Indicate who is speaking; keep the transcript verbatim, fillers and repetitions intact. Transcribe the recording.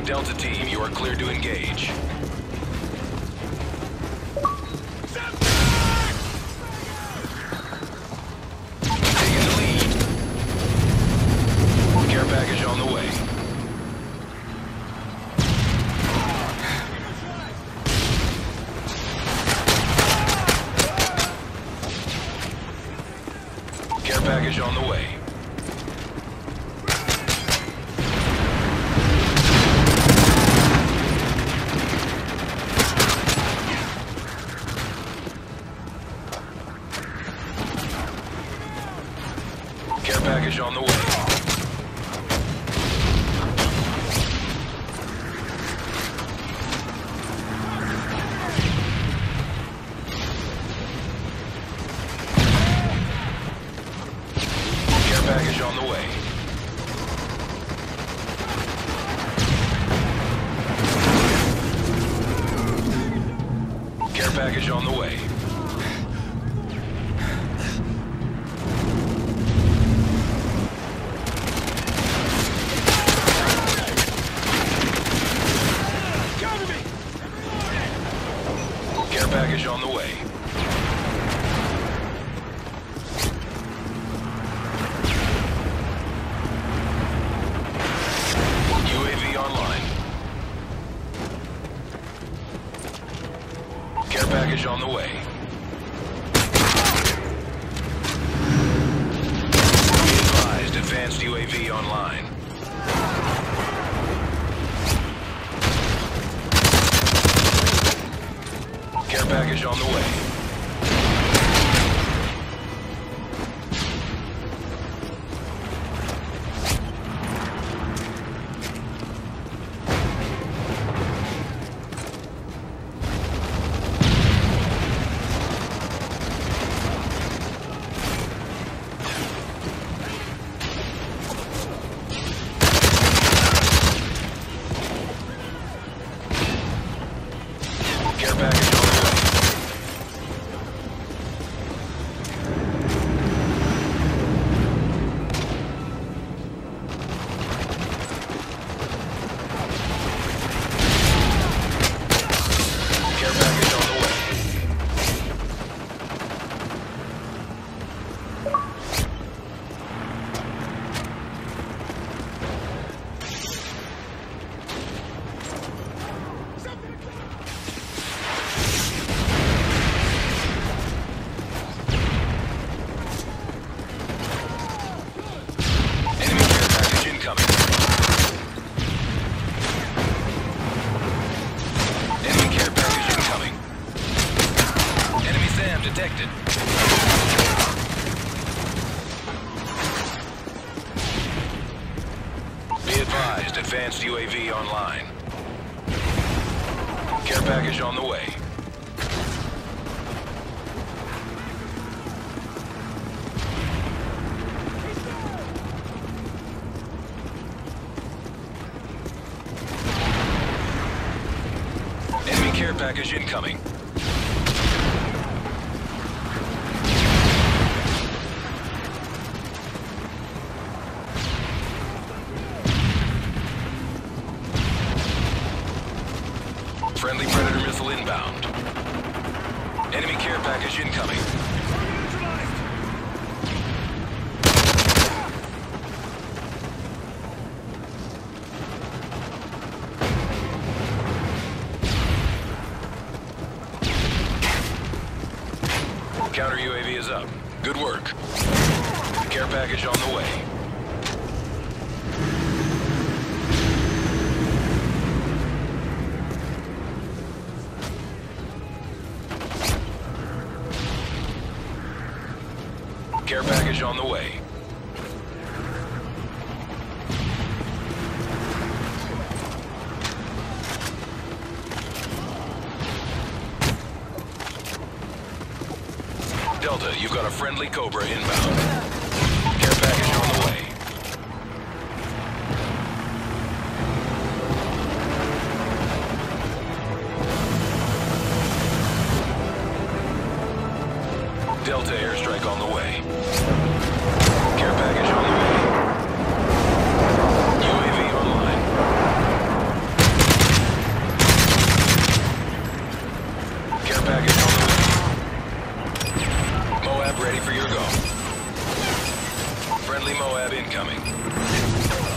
Speaker 1: Delta team, you are cleared to engage. Taking the lead. Care package on the way. Care package on the way. Care package on the way. Care package on the way. Care package on the way. Care package on the way. U A V online. Care package on the way. Be advised, advanced U A V online. Care package on the way. Care package on the way. Care package on the way. Enemy care package incoming. Enemy care package incoming. Enemy SAM detected. Be advised, advanced U A V online. Care package on the way. Enemy care package incoming. Friendly Predator missile inbound. Enemy care package incoming. Counter U A V is up. Good work. Care package on the way. Care package on the way. Delta, you've got a friendly Cobra inbound. Care package on the way. Delta airstrike on the way. Care package on the way. U A V online. Friendly Moab incoming.